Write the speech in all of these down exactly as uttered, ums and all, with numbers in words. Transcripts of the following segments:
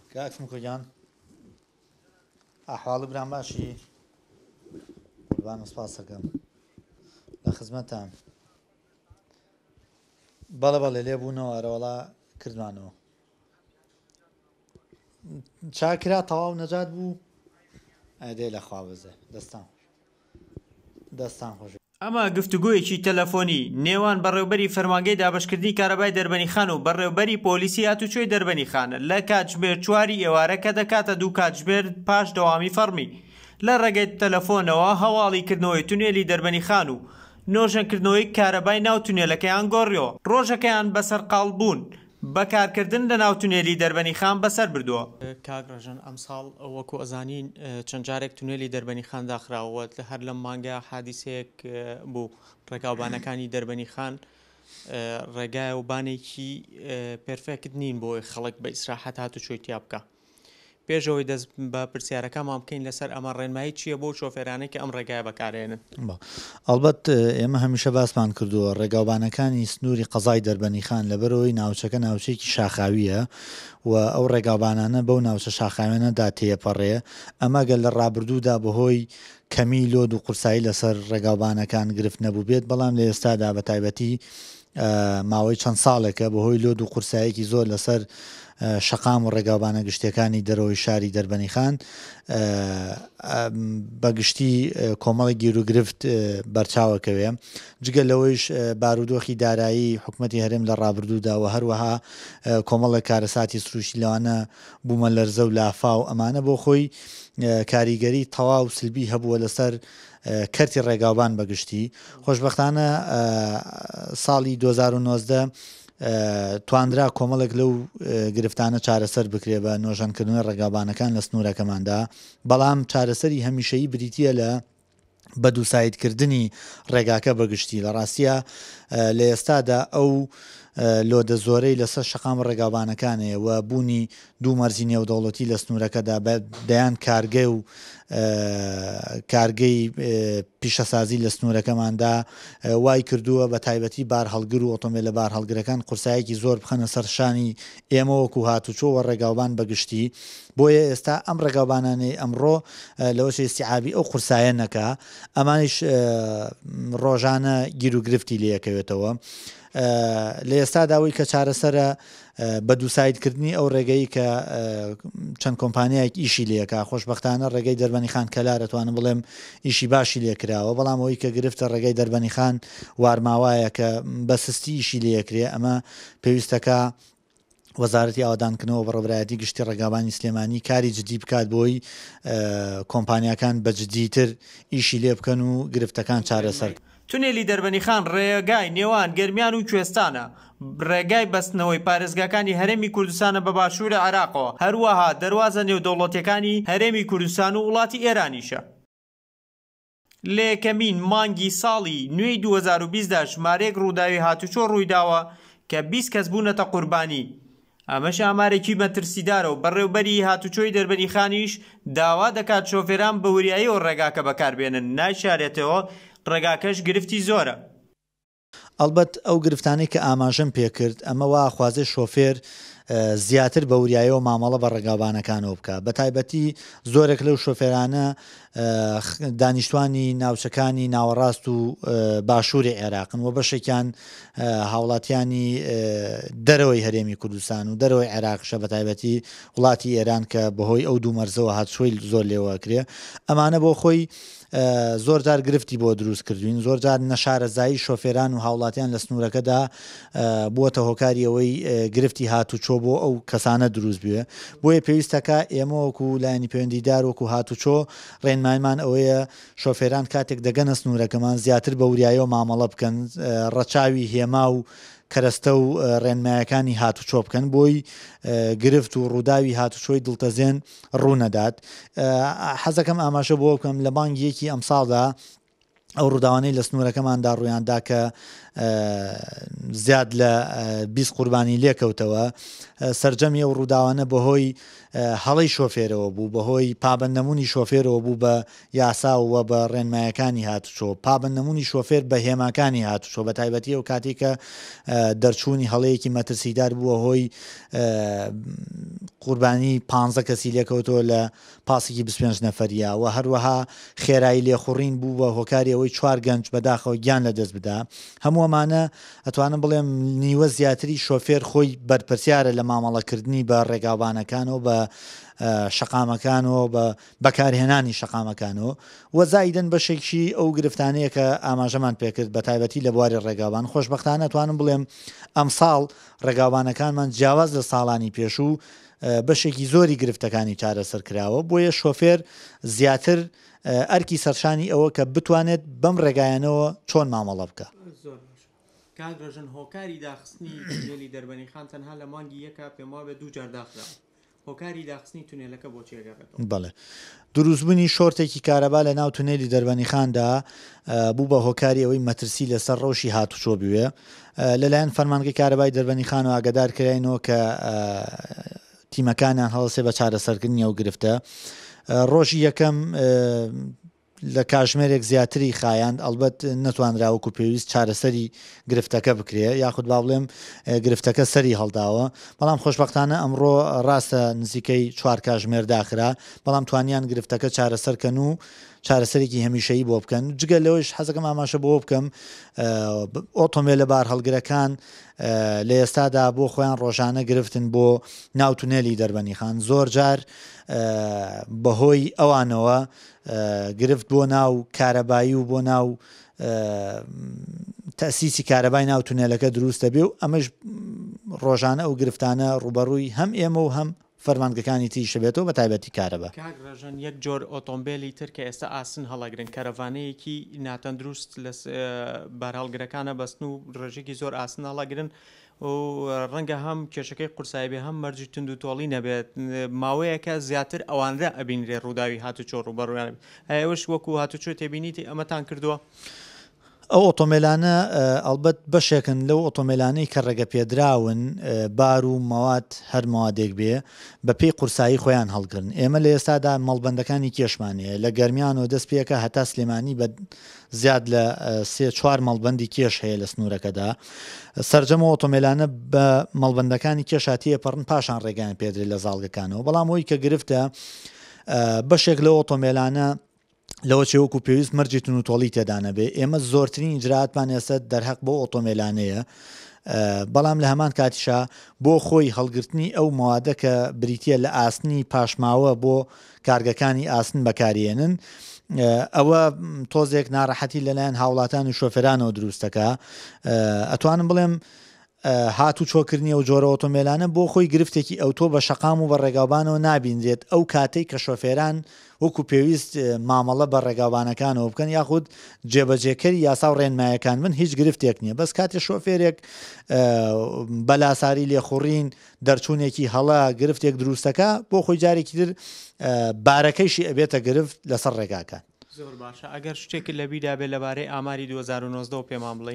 کاکسم کوجان ئەحواڵی برام باشی قوربان سوپاس دەکەم لە خزمەتتان بەڵێ بەڵێ لێبوونەوە ئەرەوەڵا کردوانەوە چاکرا تەواو نەجات بوو ئەدێ لە خوا بزێ دەستان دەستان خۆش ئەمە گفتوگویەکی تەلەفۆنی نێوان بەڕێوەبەری فەرمانگەی دابەشکردنی کارەبای دەربەنیخان و بەڕێوەبەری پۆلیسی هاتوچۆی دەربەنیخانە لە کاتژمێر چواری ئێوارە کە دەکاتە دوو کاتژمێر پاش دەوامی فەرمی لە ڕێگەی تەلەفۆنەوە هەواڵیکردنەوەی تونێلی دەربەنیخان و نۆژەنکردنەوەی کارەبای ناو تونێلەکەیان گۆڕیەوە ڕۆژەکەیان بەسەر قاڵ بوون بەکارکردن لە ناو تونێلی دەربەنیخان بەسەر بردووە. کاک ڕەژەن ئەمساڵ وەکو ئەزانین چەند جارێک تونێلی دەربەنیخان داخراوە لە هەر لەم مانگە حادیسەیەک بوو ڕێگاوبانەکانی دەربەنیخان ڕێگای و بانێکی پێرفێکت نین بۆی خەڵک بە ئیسراحەت هاتوچۆی تیا بکە. پێشەوەی دەست بە پرسیارەکەمان بکەین لەسەر ئەمە ڕێنمایی چییە بۆ شۆفێرانەی کە ئەم ڕێگایە بەکارێنن. ئەڵبەت ئێمە هەمیشە باسمان کردووە ڕێگاوبانەکانی سنووری قەزای دەربەنیخان لەبەرەوەی ناوچەکە ناوچەیەکی شاخاویە و ئەو ڕێگاوبانانە بەو ناوچە شاخاوێنەدا تێپەڕێ ئەمە گەل لە ڕابردوودا بەهۆی کەمی لۆد و قورسایی لەسەر ڕێگاوبانەکان گرفت نەبوو بێت بەڵام لە ئێستادا بە تایبەتی ماوەی چەند ساڵێکە بەهۆی لۆد و قورسایەکی زۆر لەسەر شەقام و ڕێگاوبانە گشتەکانی دەرەوەی شاری دەربەنیخان بەگشتی کۆمەڵی گیرروگرفت بەرچاوەکەوێ جگە لەوەیش بارودۆخی دارایی حکوومەتی هەرێم لە ڕابردوودا و هەروەها کۆمەڵی کارەساتی سروشی لەوانە بوومە لەرزە و لافا و ئەمانە بۆ خۆی کاریگەری تەواو سلبی هەبووە لەسەر کەرتی ڕێگاوبان بەگشتی خۆشبەختانە ساڵی دوو هەزار و نۆزدە تواندرا کۆمەڵێک لەو گرفتانە چارەسەر بکرێ بە نۆژەنکردنەوەی ڕێگاوبانەکان لە سنوورەکەماندا بەڵام چارەسەری هەمیشەیی بریتیە لە بەدووسایدکردنی ڕێگاکە بەگشتی لە ڕاستیە لە ئێستادا ئەو لۆدە زۆرەی لەسەر شەقام ڕێگاوبانەکانەیە و بوونی دوو مەرزی نێودەوڵەتی لە سنوورەکەدا دەیان کارگەی و کارگەی پیشەسازی لە سنوورەکەماندا وای کردووە بە تایبەتی بار هەڵگر و ئۆتۆمبیلە بار هەڵگرەکان قورسایەکی زۆر بخەنە سەرشانی ئێمە وەکو هاتوچۆوە ڕێگاوبان بەگشتی بۆیە ئێستا ئەم ڕێگاوبانانەی ئەمڕۆ لەوەشی استیعابی ئەو قورسایە نەکا ئەمانیش ڕۆژانە گیر و گرفتی لەکەوێتەوە لە ئێستا داوای کە چارەسەرە بە دووسایدکردنی ئەو ڕێگەی کە چەند کۆمپانیایك ئیشی لێکا خۆشببختانە ڕێگەی دەربەنیخان کەلا دەتوانم بڵێم ئیشی باشی لێکراوە بەڵام ئەوی کە گرفتە ڕێگەی دەربەنیخان وارماوایە کە بە سستی ئیشی لێکرێ ئەمە پێویستەکە وەزارەتی ئاوادانکردنەوە بەڕێوەبەرایەتی گشتی ڕێگاوبانی سلێمانی کاری جدی بکات بۆی کۆمپانیەکان بە جدیتر ئیشی لێ بکەن و گرفتەکان چارەسەر. تونێلی دەربەنیخان ڕێگای نێوان گەرمیان و کوێستانە ڕێگای بەستنەوەی پارێزگاکانی هەرێمی کوردستانە بە باشوورە عێراقەوە هەروەها دەواازە نێودەوڵەتیەکانی هەرێمی کوردستان و وڵاتی ئێرانیشە. لە یەکەمین مانگی ساڵی نوێی دوو هەزار و بیستدا ژمارەیەک ڕووداوی هاتوچۆ ڕوویداوە کە بیست کەس بوونەتە قوربانی. ئەمەش ئامارێکی مەترسیدارە و بەڕێوەبەری هاتوچۆی دەربەنیخانیش داوا دەکات شۆفێران بە وریاییەوە ڕێگاکە بەکاربێنن نایشارێتەوە ڕێگاکەش گرفتی زۆرە. ئەلبەت ئەو گرفتانەی کە ئاماژەم پێکرد ئەمە وا خوازێ شۆفێر زیاتر بە وریایەوە مامەڵە بە ڕێگاوبانەکانەوە بکە بە تایبەتی زۆرێک لەو شۆفێرانە دانیشتوانی ناوچەکانی ناوەڕاست و باشووری عێراقن و بەشێکیان هاوڵاتیانی دەرەوەی هەرێمی کوردستان و دەرەوەی عێراقشە بە تایبەتی وڵاتی ئێران کە بەهۆی ئەو دوو مەرزەوە هاتشۆی زۆر لێوەکرێ ئەمانە بۆ خۆی زۆر جار گرفتی بۆ دروست کردوین زۆر جار نەشارەزایی شۆفێران و هاوڵاتیان لە سنوورەکەدا بووەتە هۆکاری ئەوەی گرفتی هاتوچۆ بۆ ئەو کەسانە دروست بوێ بۆیە پێویستەکە ئێمە وەکو لایەنی پەیوەندیدار وەکو هاتوچۆ ڕێنمایمان ئەوەیە شۆفێران کاتێک دەگەنە سنوورەکەمان زیاتر بە وریایەوە مامەڵە بکەن ڕەچاوی هێما و کەرەستە و ڕێنمایەکانی هاتوچۆ بکەن بۆی گرفت و ڕووداوی هاتوچۆی دڵتەزێن ڕوونەدات. حەزەکەم ئاماژە بۆ بکەم لە بانگیەکی ئەم ساڵدا ئەو ڕووداوانەی لە سنوورەکەماندا ڕوویاندا کە زیاد لە بیست قوربانی لێکەوتەوە سەرجەمی ئەو ڕووداوانە بەهۆی هەڵەی شۆفێرەوە بوو بەهۆی پابەندنەمونی شۆفێرەوە بوو بە یاساوە بە ڕێنمایەکانی هاتوچۆ پابەندنەمونی شۆفێر بە هێماکانی هاتوچۆ بە تایبەتی ئەو کاتێکە دەرچوونی هەڵەیەکی مەترسیدار بووە هۆی قوربانی پانزە کەسی لێکەوتەوە لە پاسێکی بیست و پێنج نەفەریە و هەروەها خێرایی لێخوڕین بوو بە هۆکاری ئەوەی چوار گەنج بەداخەوە گیان لە دەست بدا. هەموو ئەمانە ئەتوانم بڵێم نیوە زیاتری شۆفێر خۆی بەرپرسیارە لە مامەڵەکردنی بە ڕێگاوبانەکانەوە بە شەقامەکانەوە بە بەکارهێنانی شەقامەکانەوە و زایدەن بەشێکی ئەو گرفتانەیە کە ئاماژەمان پێکرد بە تایبەتی لە بواری ڕێگاوان. خۆشبەختانە توانم بڵێم ئەم ساڵ ڕێگاوانەکانمان جیاواز لە ساڵانی پێشوو بەشێکی زۆری گرفتەکانی چارەسەر کراوە بۆیە شۆفێر زیاتر ئەرکی سەرشانی ئەوە کە بتوانێت بەم ڕێگایانەوە چۆن مامەڵە بکە. کاگڕژن هۆکاری داخستنی تونێلی دەربەنی خان تەنها لە مانگی یەکە پێم وابێت دوو جار داخرا. هۆکاری داخستنی تونێلەکە بۆ چێگەڕێتەوە؟ بەڵێ دروستبوونی شۆرتێکی کارەبا لە ناو تونێلی دەربەنی خاندا بوو بە هۆکاری ئەوەی مەترسی لەسەر ڕەوشی هاتوچۆ بوێ لەلایەن فەرمانگەی کارەبای دەربەنی خان و ئاگادار کراینەوە کە تیمەکانیان هەڵسێ بە چارەسەرکردنی ئەو گرفتە. ڕۆژی یەکەم لە کاژمێرێک زیاتری خایاند ئەلبەت نەتوانراوەکو پێویست چارەسەری گرفتەکە بکرێ یاخود با بڵێم گرفتەکە سەری هەڵداوە بەڵام خۆشبەختانە ئەمڕۆ ڕاستە نزیکەی چوار کاژمێر داخرا بەڵام توانیان گرفتەکە چارەسەرکەن و چارەسەرێکی هەمیشەیی بۆ بکەن. جگە لەوەش حەزەکەم ئاماشە بۆ بکەم ئۆتۆمبیلە بار هەڵگرەکان لە ئێستادا بۆ خۆیان ڕۆژانە گرفتن بۆ ناو تونێلی دەربەنی خان زۆر جار بەهۆی ئەوانەوە گرفت بۆ ناو کارەبایی و بۆ ناو تەسیسی کارەبای ناو تونێلەکە دروستە بێ و ئەمەش ڕۆژانە ئەو گرفتانە ڕوبەڕووی هەم ئێمە و هەم فەرمانگەکانی تریشە بێتەوە بە تایبەتی کارەبا. کاگڕژن یەک جۆر ئۆتۆمبیلی تر کە ئێستا ئاسن هەڵەگرن کەرەڤانەیەکی ناتەندروست لە بارهەڵگرەکانە بەستن و ڕێژێکی زۆر ئاسن هەڵەگرن و ڕەنگە هەم کێشەکەی قورسایی بێ هەم مەرجی تند و تۆڵی نەبێت ماوەیەکە زیاتر ئەوانرە ئەبینرێ ڕووداوی هاتوچۆ ڕوبەڕویان ئەوەش وەکو هاتوچۆ تێبینیتی ئەمەتان کردووە؟ ئەو ئۆتۆمبیلانە ئەلبەت بەشێکن لەو ئۆتۆمبیلانەی کە ڕێگە پێدراون بار و مەوات هەر مەوادێک بێ بە پێی قورسایی خۆیان هەڵگرن. ئێمە لە ئێستادا مەڵبەندەکانی کێشمانەیە لە گەرمیان و دەست پێەکە هەتا سلێمانی بە زیاد لە سێ چوار مەڵبەندی کێش هەیە لە سنوورەکەدا. سەرجەم ئۆتۆمبیلانە بە مەڵبەندەکانی کێشاتیە پەڕن پاشان ڕێگەیان پێدرێت لە زاڵگەکانەوە بەڵام ئەوی کە گرفتە بەشێک لە ئۆتۆمبیلانە لەوە چێوەکو پێویست مەرجی تون و تۆڵی تێدانە بێ. ئێمە زۆرترین ئیجراتمان ئێستا دەرهەق بۆ ئۆتۆمبیلانەیە بەڵام لە هەمان کاتیشا بۆ خۆی هەڵگرتنی ئەو مەوادە کە بریتە لە ئاسنی پاشماوە بۆ کارگەکانی ئاسن بەکارێنن ئەوە تۆزێک ناڕەحەتی لەلایەن هاوڵاتان و شۆفێرانەوە دروستەکە. ئەتوانم بڵێم هاتو چۆکردنی ئەو جۆرە ئۆتۆمبیلانە بۆ خۆی گرفتێکی ئەوتۆ بە شەقام و بە ڕێگاوبانەوە نابینرێت ئەو کاتەی کە شۆفێران وەکو پێویست مامەڵە بە ڕێگاوبانەکانەوە بکەن یاخود جێبەجێکەری یاسا و ڕێنمایەکان من هیچ گرفتێک نییە بەس کاتێ شۆفێرێک بەلاساری لێخوڕین دەرچوونێکی هەڵا گرفتێک دروستەکە بۆ خۆی جارێکی تر بارەکەیشی ئەبێتە گرفت لەسەر ڕێگاکان. زۆر باشە ئەگەر شتێکی لە بیدا بێت لەبارەی ئاماری دوو هەزار و نۆزدە و پێمان بڵێ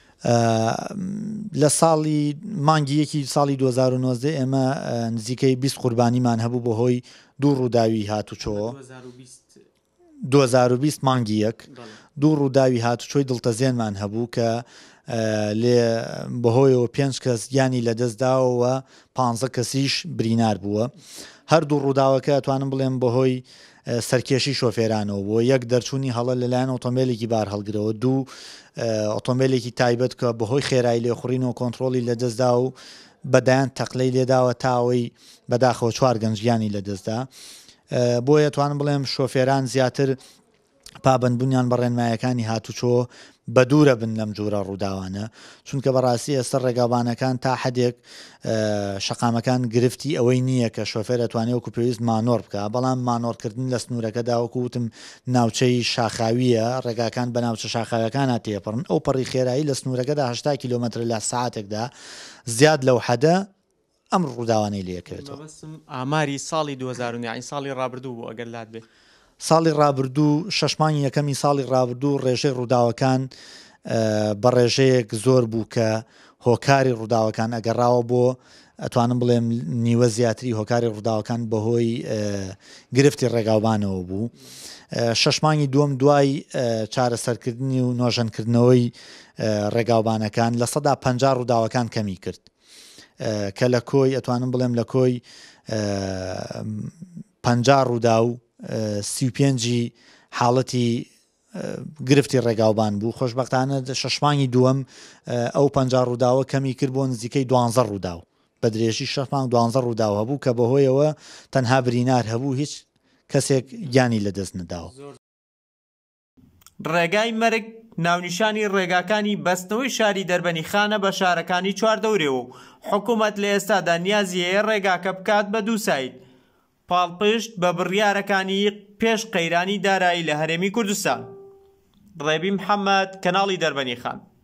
لە ساڵی مانگی یەکی ساڵی دوو هەزار و نۆزدە ئێمە نزیکەی بیست قوربانیمان هەبوو بە هۆی دوو ڕووداوی هاتوچۆ دوو هەزار و بیست مانگی یەک دوو ڕووداوی هاتوچۆی دڵتەزێنمان هەبوو کە لێ بەهۆیەوە پێنج کەس گیانی لە دەستداوەوە پانزە کەسیش برینار بووە. هەردوو ڕووداوەکە توانم بڵێم بەهۆی سەرکێشی شۆفێرانەوە بۆ یەک دەرچوونی هەڵە لەلایەن ئۆتۆمبیلێکی بار هەڵگرەوە دوو ئۆتۆمبیلێکی تایبەت کە بەهۆی خێرایی لێخوڕین و کۆنتترۆلی لە دەستدا و بەدایان تەقلەی لێداوە تاوەی بەداخەوە چوار گەنجیانی لە دەستدا. بۆیە توانم بڵێم شۆفێران زیاتر پابندبوونیان بە ڕێنمایەکانی هاتوچۆ بە دوورە بن لەم جوورە ڕووداوانە چونکە بەڕاستی ئێستا ڕێگاوبانەکان تا حدێک شەقامەکان گرفتی ئەوەی نییە کە شۆفێر ئەتوانێت وەکو پێویست مانۆر بکە بەڵام مانۆرکردن لە سنوورەکەدا وەکوتم ناوچەی شاخاویە ڕێگاکان بە ناوچە شاخاوەکانە تێپڕن ئەو پەڕی خێرایی لە سنوورەکەدا هەشتا کیلۆمەتر لە ساعتێکدا زیاد لەو حەدە ئەم ڕووداوانەی لێکرێتەوە. ئاماری ساڵی دوو هەزار و نۆ ساڵی ڕابردوو بوو ئەگەر لات بێ ساڵی ڕابردوو شەشمانی یەکەمی ساڵی ڕابردوو ڕێژەی ڕووداوەکان بە ڕێژەیەک زۆر بوو کە هۆکاری ڕووداوەکان ئەگەڕاوە بۆ ئەتوانم بڵێم نیوە زیاتری هۆکاری ڕووداوەکان بەهۆی گرفتی ڕێگاوبانەوە بوو. شەشمانی دووەم دوای چارەسەرکردنی و نۆژەنکردنەوەی ڕێگاوبانەکان لە سەدا پەنجا ڕووداوەکان کەمی کرد. کە لە کۆی ئەتوانم بڵێم لە کۆی پەنجا ڕوودا و سی و پێنجی حاڵەتی گرفتی ڕێگاوبان بوو خۆشببختانە شەشمانگی دووەم ئەو پەنجا ڕووداوە کەمی کرد بۆ نزیکەی دوانزە ڕوودا و بە درێژی شەشمانگ دوانزە ڕووداوە هەبوو کە بەهۆیەوە تەنها برینار هەبوو هیچ کەسێک گیانی لەدەست نەداوە. ڕێگای مەرگ ناونیشانی ڕێگاکانی بەستنەوەی شاری دەربەنی خانە بە شارەکانی چواردەورێەوە و حکوومەت لە ئێستادا نیازی هەیە ڕێگاکە بکات بە دوو سایت پاڵپشت بە بڕیارەکانی پێش قەیرانی دارایی لە هەرێمی کوردستان. ڕێبی محەممەد، کەناڵی دەربەنی خان.